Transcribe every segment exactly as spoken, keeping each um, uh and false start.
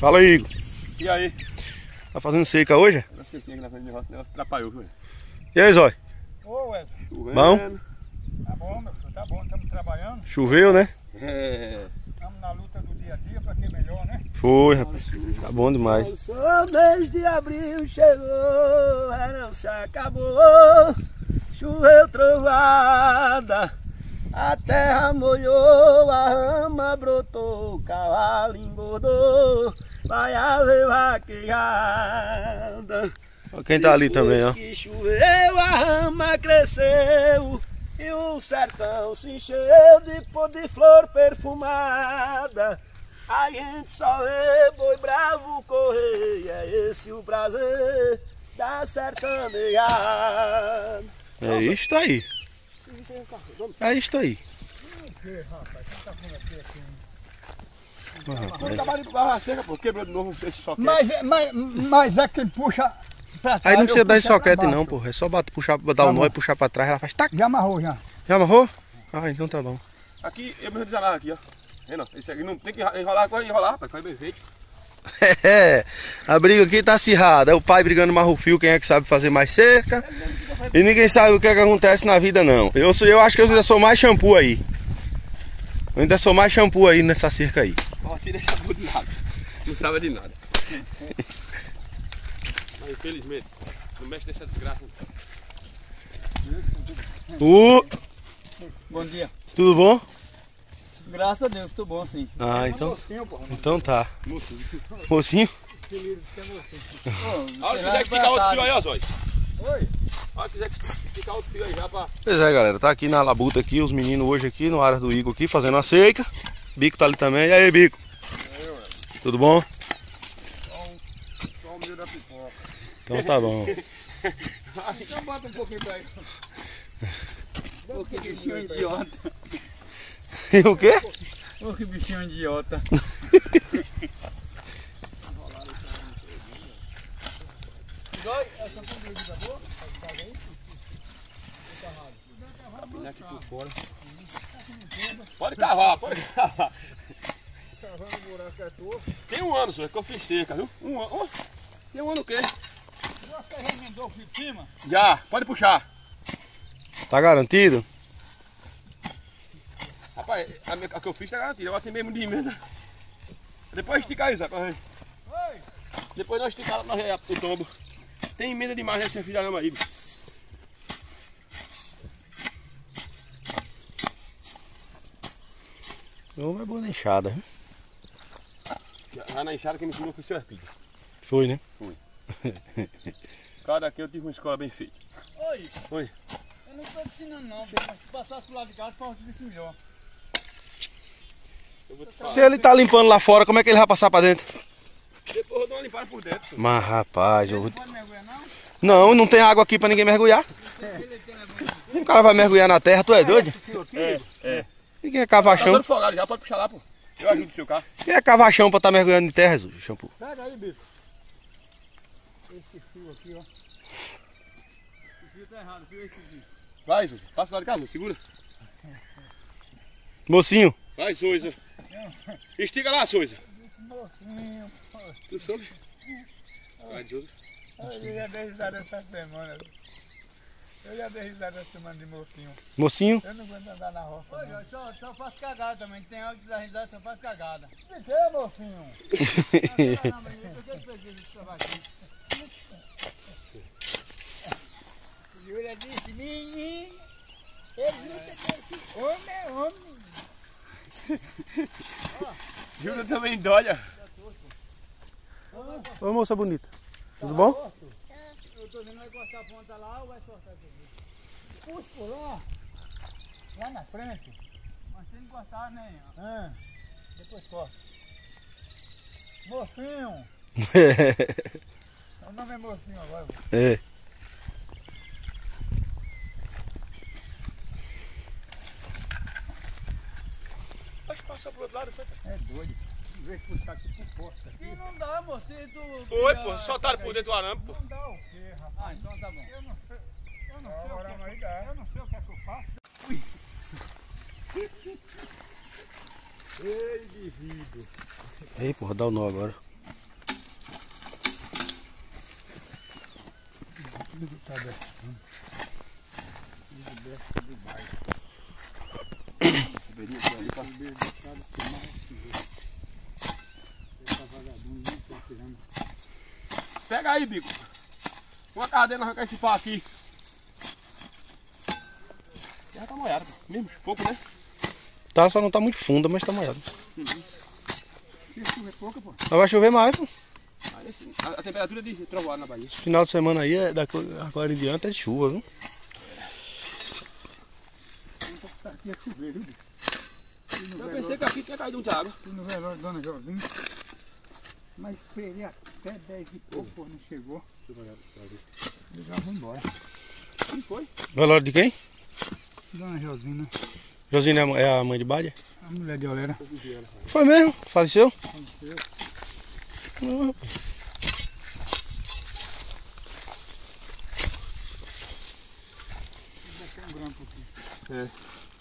Fala aí, Igor. E aí? Tá fazendo seca hoje? Eu sei que aqui na frente do negócio, o negócio atrapalhou, viu? E aí, Zói? Ô, Wesley. Chovendo. Bom? Tá bom, meu filho, tá bom, estamos trabalhando. Choveu, né? É. Estamos na luta do dia a dia pra que melhor, né? Foi, rapaz. Tá bom demais. O mês de abril chegou, verão se acabou, choveu trovada, a terra molhou, a rama brotou, o cavalo engordou, vai haver vaquejada. Olha quem tá ali também, ó. Depois que choveu, a rama cresceu e o sertão se encheu de pôr de flor perfumada. A gente só vê boi bravo correr, é esse o prazer da sertanejada. É isto aí. É isto aí. Vamos acabar de barra seca, pô. Quebrou de novo esse soquete. Mas, é- mas, mas é que ele puxa pra trás. Aí não precisa eu dar puxo soquete pra não, baixo. pô. É só bater, puxar, botar Tá o nó bom. e puxar pra trás, ela faz tac. Já amarrou, já. Já amarrou? Ah, então tá bom. Aqui, eu mesmo desamarro aqui, ó. Vendo? Esse aqui não tem que enrolar, agora enrolar, rapaz. Faz bem feito. É, a briga aqui tá acirrada. É o pai brigando mais o fio, quem é que sabe fazer mais cerca. E ninguém sabe o que é que acontece na vida, não. Eu, sou, eu acho que eu ainda sou mais shampoo aí. Eu ainda sou mais shampoo aí nessa cerca aí. Ó, aqui deixa tudo de nada. Não sabe de nada. Mas infelizmente, não mexe nessa desgraça. Uh, Bom dia. tudo bom? Graças a Deus, tô bom sim. Ah, então, então tá. Mocinho? Olha, se quiser esticar outro fio aí, ó, Zói. Oi. Olha, se quiser esticar outro fio aí já pra... Pois é, galera, tá aqui na labuta aqui, os meninos hoje aqui, no área do Igor aqui, fazendo a seca. Bico tá ali também. E aí, Bico? Tudo bom? Só o meio da pipoca. Então tá bom. Então bota um pouquinho pra aí. Ô, que bichinho idiota. E o quê? Ô, que bichinho idiota. Capinar aqui por fora. Pode cavar, pode cavar. Cavando o buraco é tua. Tem um ano, senhor, que eu fiz seca, viu? Um ano. Oh, tem um ano o quê? Você remendou o fio de cima? Já, pode puxar. Tá garantido? Rapaz, a, minha, a que eu fiz tá garantida, agora tem mesmo de emenda. Depois estica aí, Zé, pra gente. Oi. Depois nós esticamos nós é, o tombo. Tem emenda demais nesse filharama aí, bicho. Não é boa na enxada. Hein? Já na enxada quem me ensinou foi o seu Arpilho. Foi, né? Cada aqui eu tive uma escola bem feita. Oi. Oi. Eu não tô te ensinando não, bicho, mas se passasse pro lado de casa, pode ser melhor. Eu vou te falar. Se ele tá limpando lá fora, como é que ele vai passar pra dentro? Depois eu dou uma limpada por dentro. Senhor. Mas rapaz, eu... Não pode mergulhar não? Não, não tem água aqui pra ninguém mergulhar. O cara vai mergulhar na terra, tu é doido? É, é. E quem é Tá cavachão? todo folgado já, pode puxar lá, pô. Eu ajudo o seu carro. Quem é cavachão pra estar tá mergulhando em terra, shampoo? Pega aí, bicho. Esse fio aqui, ó. Esse fio tá errado, fio esse fio. Vai, Souza. Passa lá de casa, segura. Mocinho, Vai, Souza. Estica lá, Souza. Esse mocinho, pô. Tu soube? Vai, Souza. Eu já dei risada essa semana. Eu já dei risada essa semana de mocinho. mocinho. Eu não aguento andar na roça. Olha, eu só, só faço cagada também. Tem hora que dá risada, só faço cagada. O que é, mocinho? Júlia disse, menino, ele disse, homem é homem. Júlia também dói. Ô moça bonita, tudo bom? Eu tô vendo, vai cortar a ponta lá ou vai cortar aqui? Puxa por lá, lá na frente. Mas tem que cortar, né? É, depois corta. Mocinho, o nome é mocinho agora. É. Acho que passou pro outro lado, foi? É doido. Em vez de puxar aqui por costa. E não dá, mocinho, tu... Foi, pô. Soltaram por dentro do arame, pô. Não dá o quê, rapaz? Ah, então tá bom. Eu não sei, eu não sei, o, que é que, eu não sei o que é que eu faço. Ei, porra, dá o nó agora. Tá aberto. Pega aí, bico. Uma cadeira nós vamos esse pau aqui. Já tá molhado, mesmo pouco, né? Tá, só não tá muito funda, mas tá molhado. Se chover pouco, pô. Mas vai chover mais, pô. Aí, assim, a, a temperatura de trovoada na Bahia. Esse final de semana aí, é da, agora em diante, é de chuva, viu? Tá aqui a chover, viu? Eu pensei que aqui tinha caído muita água. Fui no velório da Dona Jorginho. Mas esperei até dez e pouco, pô, não chegou. Eu já vou embora. Quem foi? Velório de quem? Dona Josina, Josina é a- é a mãe de Bádia? a mulher de Olera. Foi mesmo? Faleceu? Faleceu. Não, rapaz. Vai ter um grampo aqui. É.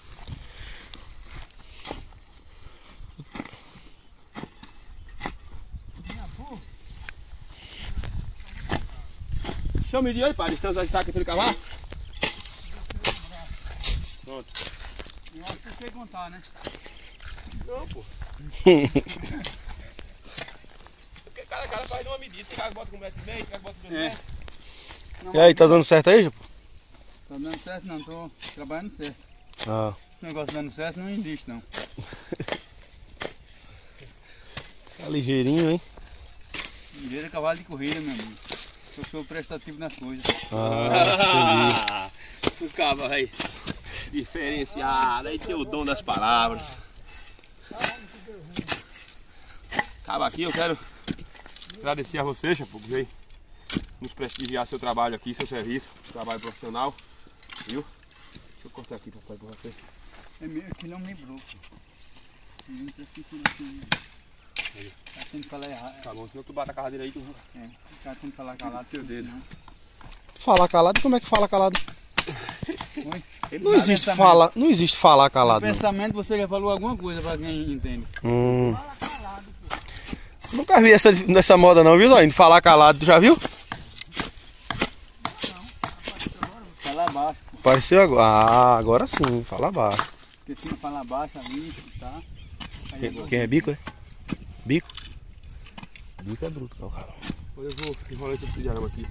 Deixa eu medir aí, pai, a distância da estaca entre o cavalo. Pronto. Eu acho que eu sei contar, né? Não, pô. Porque cada cara faz uma medida. Tem cara que bota com um metro e meio, tem cara que bota com dois É. metros. Não, E aí, tá dando certo aí, Japo? Tá dando certo não, tô trabalhando certo. Ah. Esse negócio dando certo não existe não. Tá ligeirinho, hein? Ligeiro é cavalo de corrida, meu amigo. Eu sou prestativo nas coisas. Ah, entendi. O cavalo aí, diferenciado, aí tem o dom das palavras. Acaba aqui, eu quero agradecer a você, Chapo, por veio nos prestigiar seu trabalho aqui, seu serviço, trabalho profissional, viu? Deixa eu cortar aqui, papai, pra você. É meu, aqui não me broco. Não precisa assim. Tá tendo que falar errado. Tá bom, senão tu bate a cadeira aí, tu... É, tá tendo que falar calado teu dedo. Falar calado? Como é que fala calado? Oi? Não existe falar, não existe falar calado. No Não. pensamento você já falou alguma coisa pra quem entende. Hum. Nunca vi essa, essa moda não, viu, Zóio? Falar calado, tu já viu? Falar baixo. Apareceu agora. Ah, agora sim, fala baixo. Porque se não falar baixo ali, tá? Aí Quem, quem é bico, é? Bico? Bico é bruto, não, cara. Olha, eu vou enrolar esse tipo de arama aqui.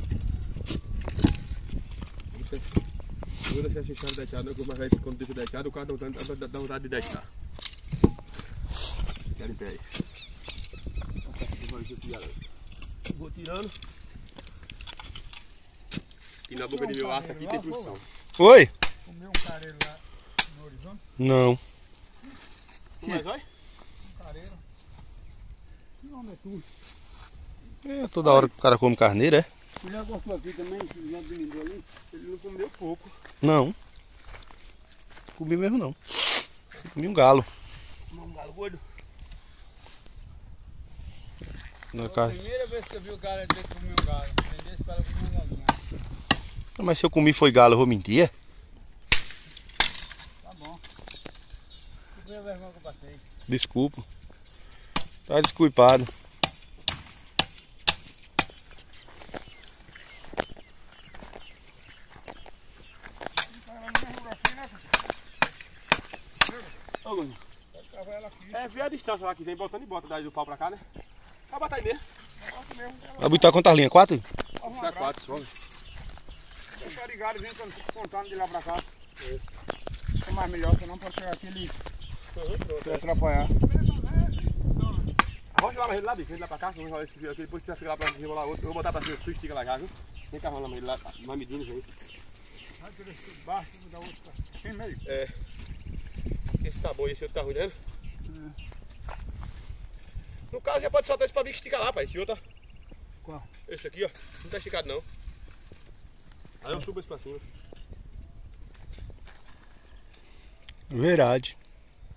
Eu vou deixar esse chão deitado, não, mas aí quando deixa deitado, o cara dá vontade, dá vontade de deitar. Quero em pé aí. Enrolar esse tipo de arama. Vou tirando. E na boca de meu aço aqui tem produção. Oi? Comeu um careiro lá no horizonte? Não. Mas vai? Um careiro. Que nome é tu? É, toda hora que o cara come carneiro, é? Tu já gostou aqui também? Tu já brindou ali? Ele não comeu pouco. Não. Comi mesmo não. Comi um galo. Um galo gordo. Na Foi a casa. primeira vez que eu vi o cara dizer que comeu um galo. Vendesse para comer uma galinha. Mas se eu comi foi galo, eu vou mentir? Tá bom. Tu veio a vergonha que eu passei. Desculpa. Tá desculpado. Ô, Gordinho. É, vê a distância lá que vem, botando e bota daí do pau pra cá, né? Vai botar aí mesmo. Vai botar quantas linhas? Quatro? Dá quatro só. Eu tô ligado, vem contando de lá pra cá. É mais melhor, senão pode chegar aqui ali. Se atrapalhar. Arrocha lá na rede lá, bicho, vem lá pra cá, vamos rolar esse fio aqui, depois tu vai ficar lá pra enrolar outro. Eu vou botar pra cima, tu estica lá já, viu? Vem cá, rola na rede lá, vai medindo, gente. Vai por esse baixo, vou dar outro. Tem meio. É. Esse tá bom e esse outro tá ruim, né? No caso, já pode soltar esse pavio que estica lá, pai. Esse outro, ó. Qual? Esse aqui, ó. Não tá esticado, não. Aí eu subo esse pra cima. Verdade.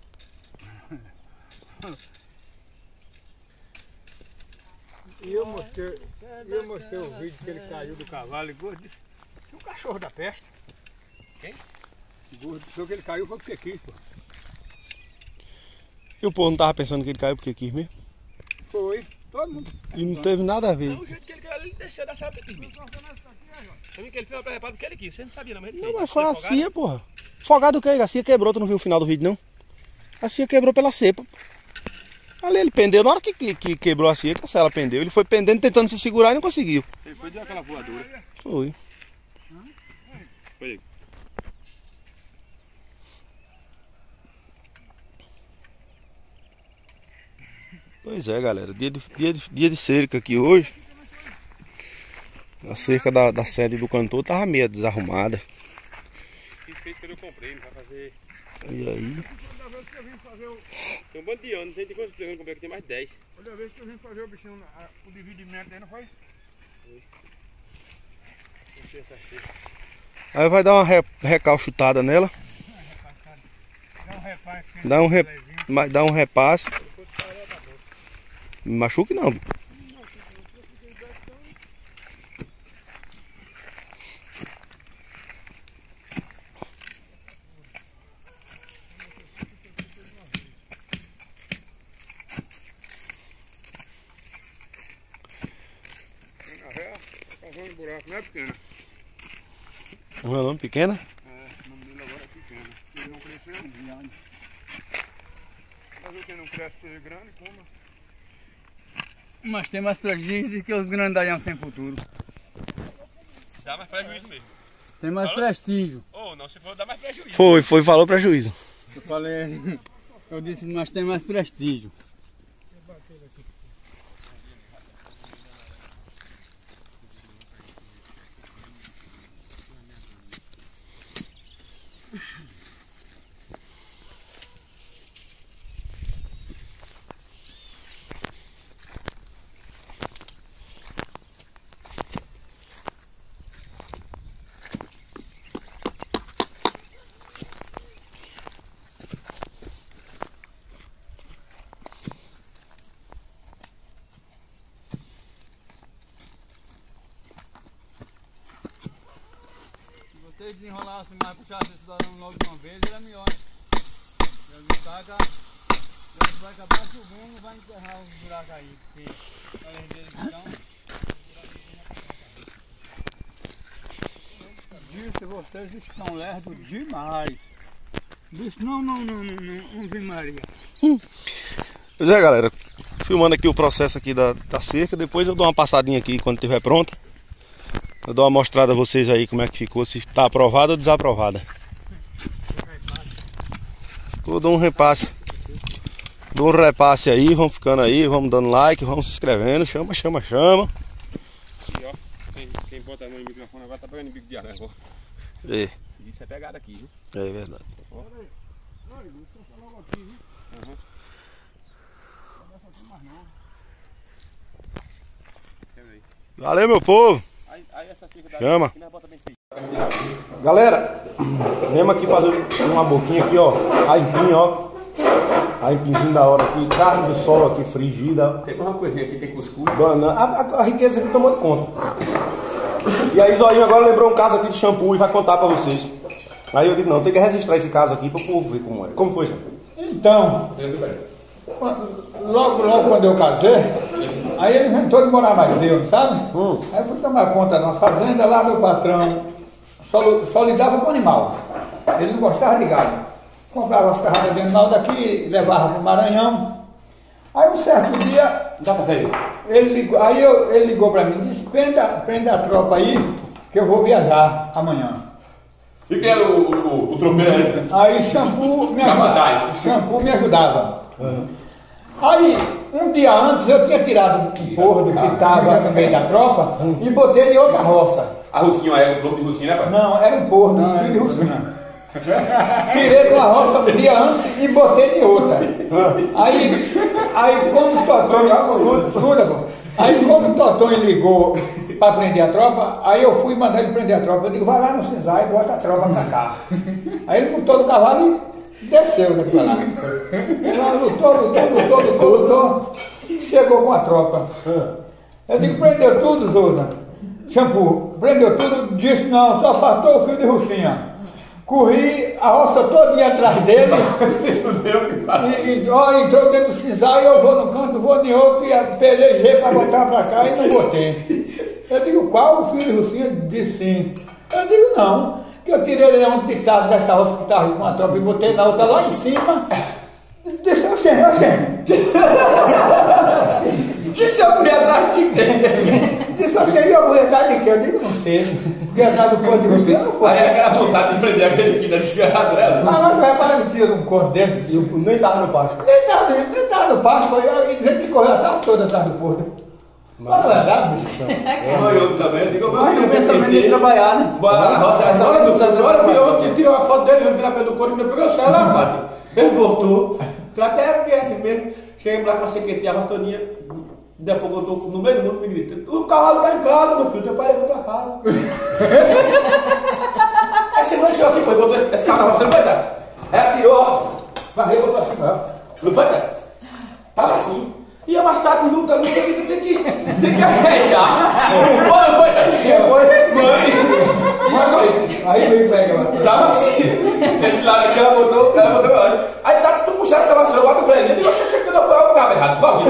E eu mostrei, eu mostrei o vídeo que ele caiu do cavalo e gordo. Disse, "E o cachorro da peste." Quem? Gordo, só que ele caiu foi porque quis, pô. E o povo não tava pensando que ele caiu porque quis mesmo? Foi. Todo mundo. E não teve nada a ver. O jeito que ele caiu ele desceu da sala que quis, bicho. Também que ele fez uma pré-repada porque ele quis, você não sabia não, mas ele Não, fez. mas foi a cia, porra. Fogado o que? A cia quebrou, tu não viu o final do vídeo, não? A cia quebrou pela cepa. Ali ele pendeu, na hora que, que, que quebrou a cia, que a cela pendeu. Ele foi pendendo, tentando se segurar e não conseguiu. Ele foi deu aquela voadora. Foi. Foi aí. Pois é, galera. Dia de, dia de, dia de cerca aqui hoje. A cerca da, da sede do cantor tava meio desarrumada. Fiz feito que eu comprei, não vai fazer. E aí? Tem um bando de anos, não tem de quantos anos eu comprei aqui, tem mais de dez. Outra vez que eu vim fazer o bichinho, o dividimento aí, não foi? Aí vai dar uma re, recalchutada nela. Dá um repasse. Dá um, re, mas dá um repasse. Me machuque não. O buraco não é pequeno. O meu nome pequena? É, o nome dele agora é pequeno. Se ele não crescer, é grande. Mas o que não cresce ser grande, como? Mas tem mais prejuízo que os grandalhão sem futuro. Dá mais prejuízo mesmo. Tem mais Falou? prestígio. Ou oh, não, se for dá mais prejuízo. Foi, foi, falou prejuízo. Eu falei, eu disse, mas tem mais prestígio. Se você desenrolasse mais, puxasse esse darão logo de uma vez, era melhor. Ele taca, ele vai acabar chovendo e vai enterrar os buracos aí. Porque além deles então. Disse, vocês estão lerdos demais. Disse, não, não, não, não, não, Ave Maria. Pois é, galera. Filmando aqui o processo aqui da, da cerca. Depois eu dou uma passadinha aqui quando estiver pronta. Eu dou uma mostrada a vocês aí como é que ficou, se está aprovada ou desaprovada. Eu dou um repasse. Dou um repasse aí, vamos ficando aí, vamos dando like, vamos se inscrevendo. Chama, chama, chama. Aqui, ó. Quem, quem bota a mão no microfone agora tá pegando bico de aranha, ó. É, Isso é pegada aqui, viu? é verdade. Ó. Uhum. Valeu, meu povo. Aí, aí essa cerca da Chama. aqui, nós bota bem feito. Galera, vamos aqui fazer uma boquinha aqui, ó. Aipim, ó. Aipimzinho da hora aqui. Carne do sol aqui, frigida. Tem uma coisinha aqui, tem cuscuz. Banana. A, a, a riqueza aqui tomou de conta. E aí, Zoinho agora lembrou um caso aqui de shampoo e vai contar pra vocês. Aí eu digo, não, tem que registrar esse caso aqui pra o povo ver como é. Como foi, Shampoo? Então, logo, logo quando eu casei, aí ele inventou de morar mais eu, sabe? Hum. Aí eu fui tomar conta de uma fazenda, lá meu patrão só, só lidava com animal. Ele não gostava de gado. Comprava as carradas de animal daqui, levava para o Maranhão. Aí um certo dia, Dá pra ver? ele ligou, aí eu, ele ligou para mim e disse, prenda, prenda a tropa aí, que eu vou viajar amanhã. E quem era o, o, o tropeiro? Aí Shampoo me ajudava. Shampoo me ajudava. Uhum. Aí, um dia antes, eu tinha tirado um porro que estava no meio da tropa uhum. e botei de outra roça. A Russinha é o troco de Russinha, né, pai? Não, era um porro, não, filho de Russinha. Tirei de uma roça um dia antes e botei de outra. Aí, aí como o Totonho, escuta, aí como o Totonho ligou para prender a tropa, aí eu fui mandar ele prender a tropa. Eu digo, vai lá no Cinzai e bota a tropa pra cá. Aí ele montou no cavalo e desceu daqui pra lá. Lá lutou, lutou, lutou, lutou, lutou. Chegou com a tropa. Eu digo, prendeu tudo, Souza? Shampoo, prendeu tudo, disse não, só faltou o fio de Russinha. Corri a roça todinha atrás dele. e, e ó, entrou dentro do cinzal e eu vou no canto, vou em outro e pelejei para voltar para cá e não botei. Eu digo, qual o filho do Lucinha? Disse sim. Eu digo, não. Que eu tirei ele um ditado dessa roça que estava com uma tropa e botei na outra lá em cima. Disse, eu sei, eu sei. Disse, eu fui atrás de quem? Disse, eu sei, eu fui atrás de quem? Eu digo, não sei. Fui atrás do corpo de você, não foi. Aí era aquela vontade de prender aquele filho da desgraça, né? Mas não é para me tirar um corpo desse. Nem estava no pasto. Nem estava nem tava no pasto, foi dizendo que correu a tarde toda atrás do porto. Mas não é verdade, bicho. É, eu também. Eu digo, Mas não eu fez também de tentei. trabalhar, né? Bora lá na roça, essa hora do futuro. Agora fui eu que tirei uma foto dele, eu vi na pé do coxo, quando eu peguei o celular, rapaz. Ele voltou. Até porque é assim mesmo. Cheguei lá com a sequetinha, a rastadinha. Daqui a pouco eu tô no meio do mundo me gritando: o cavalo tá em casa, meu filho, teu pai levou pra casa. Aí você não chegou aqui, pô, botou esse cavalo, você não vai dar. Aí atirou, varreu, botou assim, ó. Não foi, cara? Tava assim. E a mais tarde não tá no seu vida, tem que, tem que arrejar. Não foi, não foi, cara? Foi. Foi. Aí veio pega lá. Tava assim. Esse lado aqui, ela botou, ela botou lá. Aí tá, tu puxando essa vassoura, bota pra ele. Eu digo, achei que não foi o cabo errado. Vai,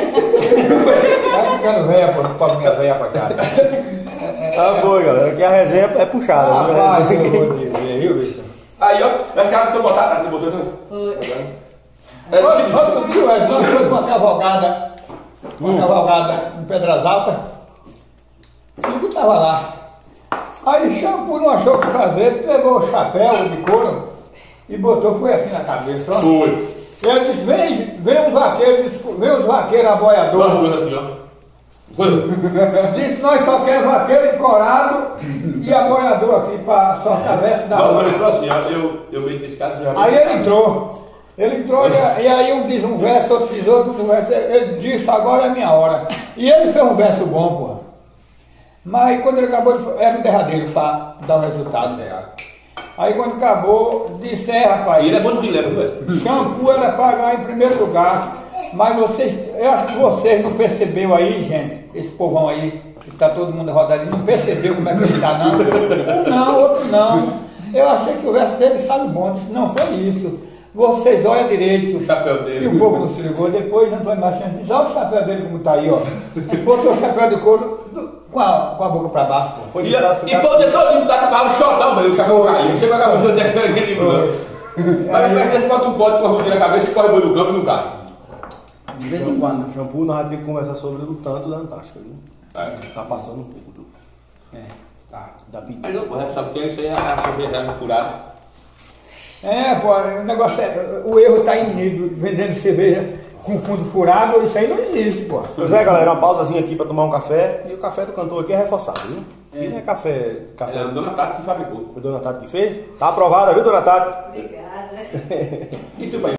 Tá ficando velha, pô, pra minha velha pra cá. Tá bom, galera. Aqui a resenha é puxada. Ah, viu? vai, viu, viu, bicho? aí, ó, vai ficar no teu botar, tá? Tu botou, não? É difícil. Outro dia, nós fomos uma cavalgada, uma cavalgada em Pedras Altas, o Chico estava lá. Aí Shampoo não achou o que fazer, pegou o chapéu de couro e botou, foi assim na cabeça. Ó. Foi. Ele disse, vem, vem os vaqueiros, vem os vaqueiros aboiadores. Duas coisas aqui, ó. Coisa. Disse, nós só queremos vaqueiro encorado e aboiador aqui para sortar a veste da Não, rua. mas ele falou assim, ó, eu, eu meti esse cara, você já Aí ele entrou. Ele entrou e, e aí um diz um verso, outro diz outro, outro verso. Ele disse, agora é minha hora. E ele fez um verso bom, porra. Mas quando ele acabou, era o derradeiro para dar o resultado. Aí quando acabou, disse, é rapaz, E ele é bom de dilema, não é? Shampoo era para ganhar em primeiro lugar. Mas vocês, eu acho que vocês não perceberam aí, gente, esse povão aí, que está todo mundo rodado, não percebeu como é que ele está, não? Um não, outro não. Eu achei que o verso dele sabe bom, disse, não foi isso. Vocês olham direito. O chapéu dele. E o povo não se ligou. Depois Antônio Machado diz, olha o chapéu dele como está aí, ó. Botou o chapéu de couro do- com, a, com a boca para baixo, pô. E, e todo todo mundo tá no carro chotão, velho, o chapéu caiu. Chega a cabeça daquele livro. Mas parece que esse bota um pote com a rodinha na cabeça e corre boi no campo e não cai. De vez em quando, o shampoo nós vamos ter que conversar sobre o tanto da Antártica, viu? É. Tá passando um pouco do, É, tá. da pedida. Mas não, pô, sabe o que é isso aí? É a cerveja furada. É, pô, o negócio é, o erro está em nível, vendendo cerveja com fundo furado, isso aí não existe, pô. Pois é, galera, uma pausazinha aqui pra tomar um café. E o café do cantor aqui é reforçado, viu? E não é café. café É a dona Tati que fabricou. Foi a dona Tati que fez? Tá aprovada, viu, dona Tati? Obrigada. E tu, pai?